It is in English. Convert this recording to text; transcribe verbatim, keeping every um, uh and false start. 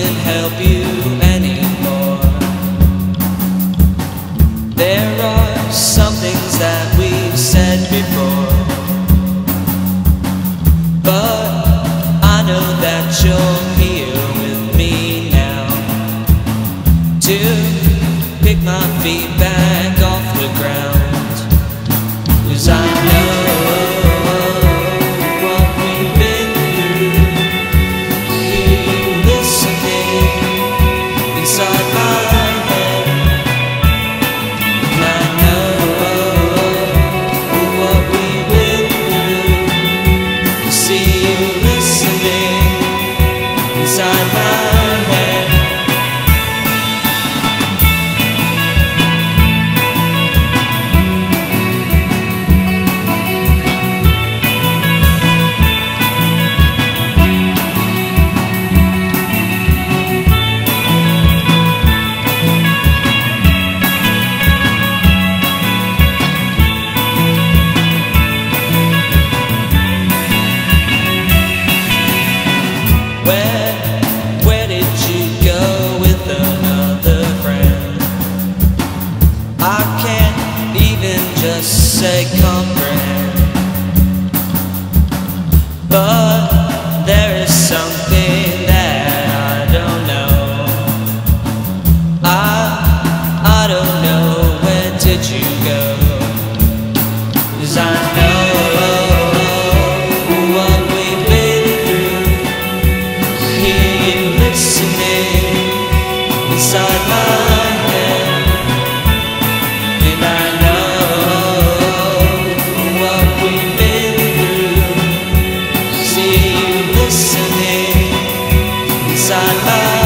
even help you anymore. There are some things that we've said before, but I know that you're here with me now to pick my feet back off the ground. 'Cause I know what we've been through. Hear you listening inside my head, and I know what we've been through. See you listening inside my head. Where, where did you go with another friend? I can't even just say comprehend, but there is something that I don't know. I, I don't know, where did you go? 'Cause I know what we've been through. Hear you listening inside my head, and I know what we've been through. See you listening inside my head.